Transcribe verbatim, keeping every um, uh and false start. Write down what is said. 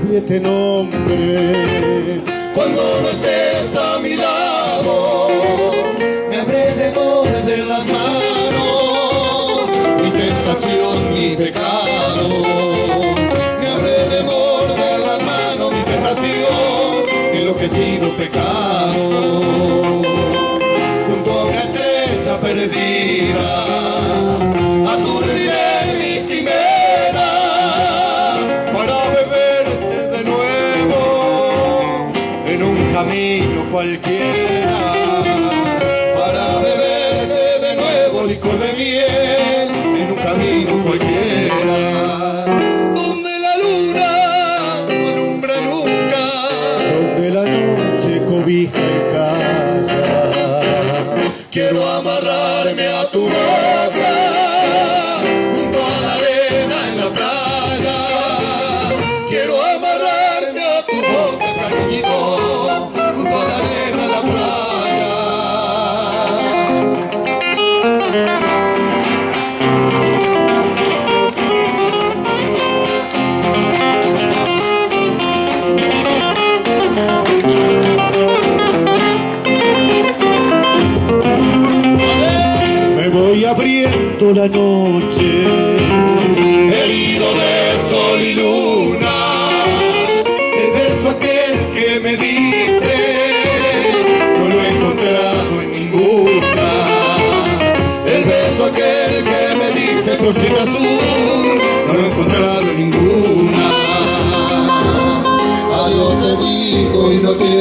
nadie te nombre. Cuando no estés a mi lado, me habré de morder las manos, mi tentación, mi pecado. Me habré de morder las manos, mi tentación, mi enloquecido pecado. Junto a una estrella perdida, aturdiré mis quimeras para beberte de nuevo en un camino cualquiera, para beberte de nuevo licor de miel en un camino cualquiera, donde la luna no alumbra nunca, donde la noche cobija y calla. Quiero amarrarme a tu boca junto a la arena en la playa. Quiero amarrarme a tu boca, cariñito, junto a la arena en la playa. Me voy abriendo la noche, Herido de sol y luna, el beso aquel que me diste no lo he encontrado en ninguna. El beso aquel que me diste, florcita azul, no lo he encontrado en ninguna. Adiós te digo y no te